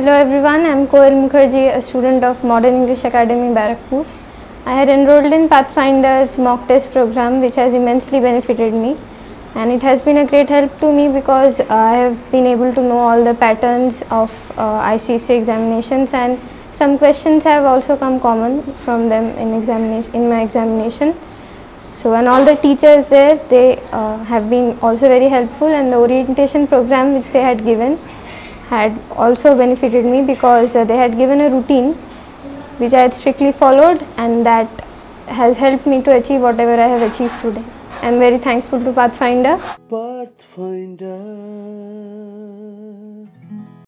Hello everyone, I am KOEL MUKHERJEE, a student of Modern English Academy, Barrackpur. I had enrolled in Pathfinder's mock test program, which has immensely benefited me, and it has been a great help to me because I have been able to know all the patterns of ICSE examinations, and some questions have also come common from them in my examination. So, and all the teachers there, they have been also very helpful, and the orientation program which they had given had also benefited me because they had given a routine which I had strictly followed, and that has helped me to achieve whatever I have achieved today. I am very thankful to Pathfinder.